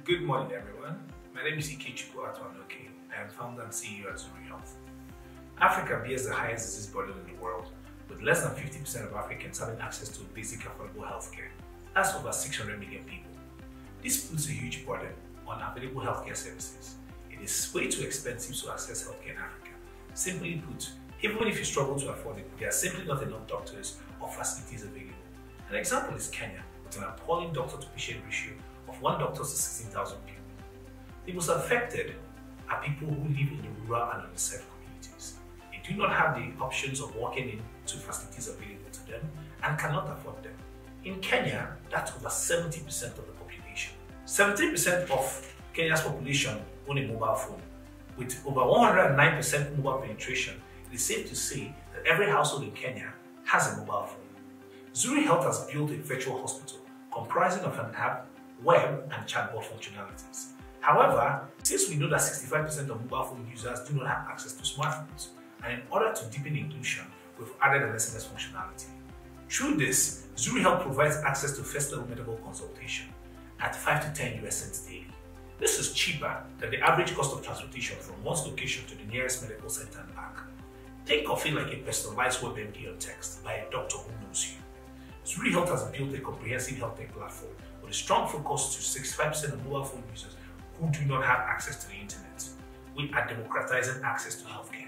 Good morning, everyone. My name is Ikechukwu Atuanoke. I am founder and CEO at Zuri Health. Africa bears the highest disease burden in the world, with less than 50% of Africans having access to basic affordable healthcare. That's over 600 million people. This puts a huge burden on available healthcare services. It is way too expensive to access healthcare in Africa. Simply put, even if you struggle to afford it, there are simply not enough doctors or facilities available. An example is Kenya, with an appalling doctor-to-patient ratio of 1 doctor to 16,000 people. The most affected are people who live in the rural and underserved communities. They do not have the options of walking into facilities available to them and cannot afford them. In Kenya, that's over 70% of the population. 17% of Kenya's population own a mobile phone. With over 109% mobile penetration, it is safe to say that every household in Kenya has a mobile phone. Zuri Health has built a virtual hospital comprising of an app, web, and chatbot functionalities. However, since we know that 65% of mobile phone users do not have access to smartphones, and in order to deepen inclusion, we've added an SMS functionality. Through this, Zuri Health provides access to first-level medical consultation at 5 to 10 US cents daily. This is cheaper than the average cost of transportation from one's location to the nearest medical center and back. Think of it like a personalized WebMD or text by a doctor who knows you. Zuri Health has built a comprehensive health tech platform with a strong focus to 65% of mobile phone users who do not have access to the internet. We are democratizing access to healthcare.